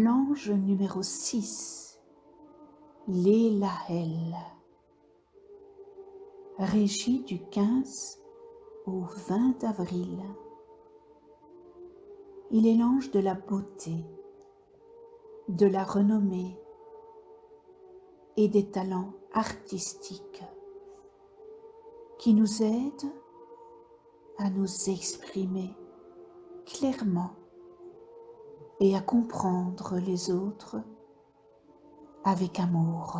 l'ange numéro 6, l'Élahel, régi du 15 au 20 avril. Il est l'ange de la beauté, de la renommée et des talents artistiques qui nous aide à nous exprimer clairement et à comprendre les autres avec amour.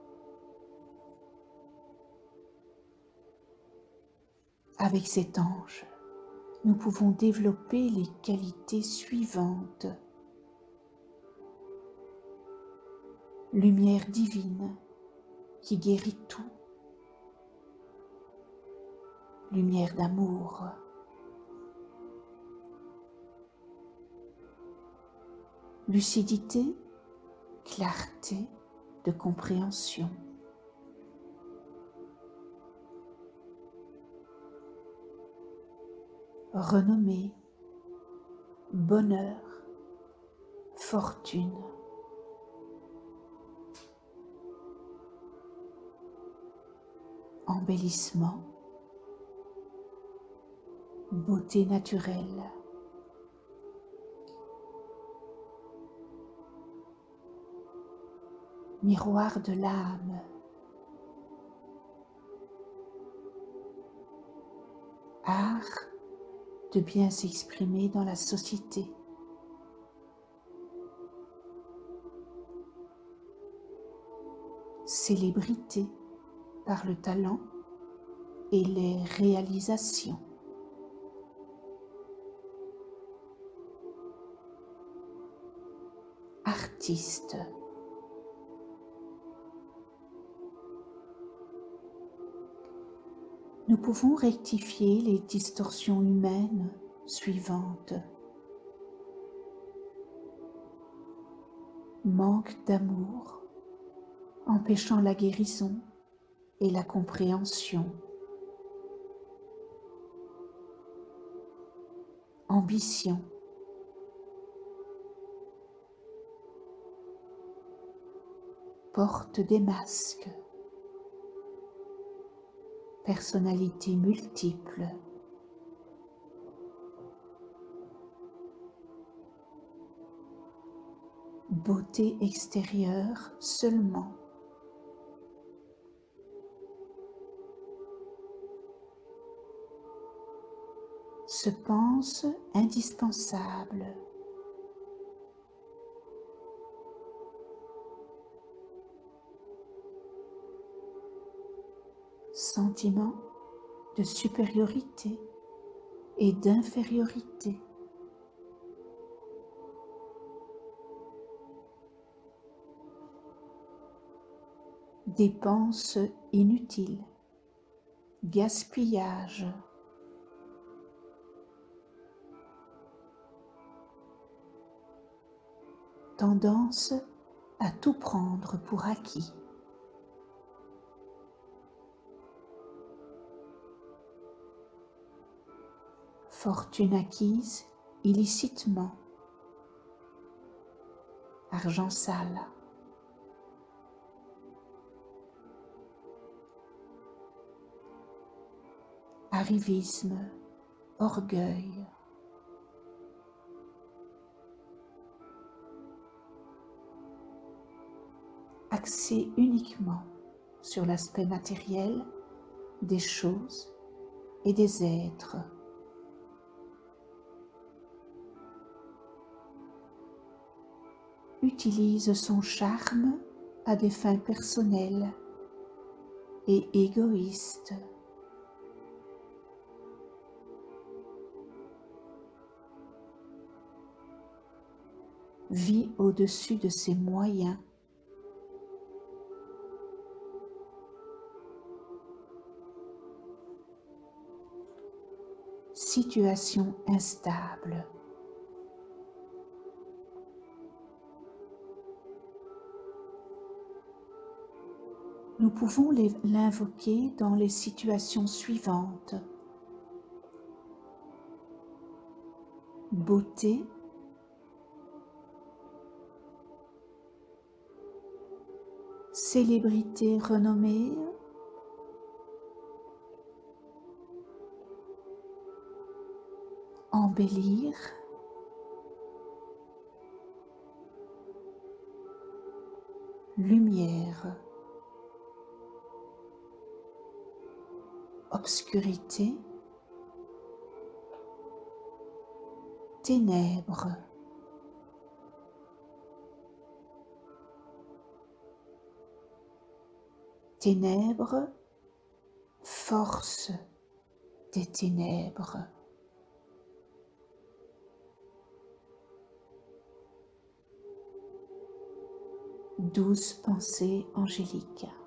Avec cet ange, nous pouvons développer les qualités suivantes. Lumière divine qui guérit tout. Lumière d'amour. Lucidité, clarté de compréhension. Renommée, bonheur, fortune. Embellissement, beauté naturelle. Miroir de l'âme. Art de bien s'exprimer dans la société. Célébrité par le talent et les réalisations. Artiste. Nous pouvons rectifier les distorsions humaines suivantes. Manque d'amour, empêchant la guérison et la compréhension. Ambition. Porte des masques. Personnalité multiple. Beauté extérieure seulement. Se pense indispensable. Sentiment de supériorité et d'infériorité. Dépenses inutiles, gaspillage. Tendance à tout prendre pour acquis. Fortune acquise illicitement. Argent sale. Arrivisme, orgueil. Axé uniquement sur l'aspect matériel des choses et des êtres. Utilise son charme à des fins personnelles et égoïstes. Vit au-dessus de ses moyens. Situation instable. Nous pouvons l'invoquer dans les situations suivantes. Beauté, célébrité renommée, embellir, lumière, obscurité, ténèbres, ténèbres, force des ténèbres. Douce pensée angélique.